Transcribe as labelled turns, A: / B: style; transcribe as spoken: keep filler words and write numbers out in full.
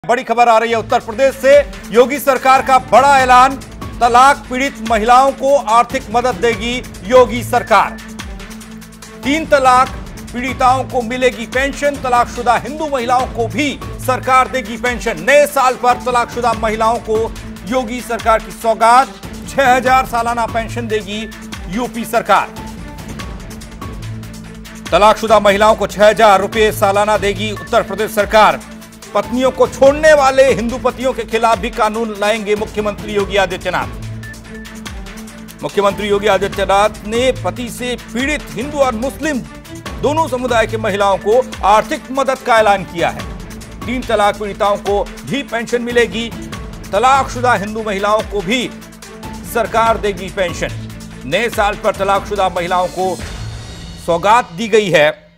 A: बड़ी खबर आ रही है उत्तर प्रदेश से। योगी सरकार का बड़ा ऐलान, तलाक पीड़ित महिलाओं को आर्थिक मदद देगी योगी सरकार। तीन तलाक पीड़िताओं को मिलेगी पेंशन, तलाकशुदा हिंदू महिलाओं को भी सरकार देगी पेंशन। नए साल पर तलाकशुदा महिलाओं को योगी सरकार की सौगात, छह हजार सालाना पेंशन देगी यूपी सरकार। तलाकशुदा महिलाओं को छह हजार रुपए सालाना देगी उत्तर प्रदेश सरकार। पत्नियों को छोड़ने वाले हिंदू पतियों के खिलाफ भी कानून लाएंगे मुख्यमंत्री योगी आदित्यनाथ। मुख्यमंत्री योगी आदित्यनाथ ने पति से पीड़ित हिंदू और मुस्लिम दोनों समुदाय की महिलाओं को आर्थिक मदद का ऐलान किया है। तीन तलाक पीड़िताओं को भी पेंशन मिलेगी, तलाकशुदा हिंदू महिलाओं को भी सरकार देगी पेंशन। नए साल पर तलाकशुदा महिलाओं को सौगात दी गई है।